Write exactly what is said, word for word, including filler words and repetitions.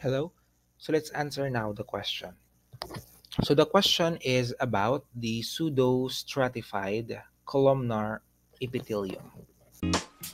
Hello. So let's answer now the question. So the question is about the pseudostratified columnar epithelium.